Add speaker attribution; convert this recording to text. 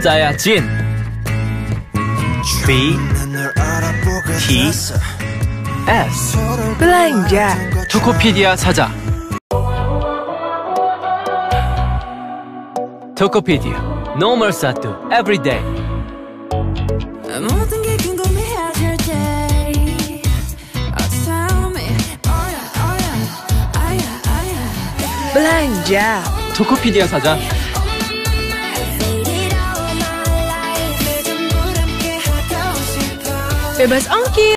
Speaker 1: 구독자야 진 BTS
Speaker 2: belanja.
Speaker 1: 토코피디아 사자. 토코피디아 No more satu everyday.
Speaker 3: 모든 게 궁금해하실 때 tell me
Speaker 2: Belanja.
Speaker 1: 토코피디아 사자.
Speaker 2: Bebas ongkir.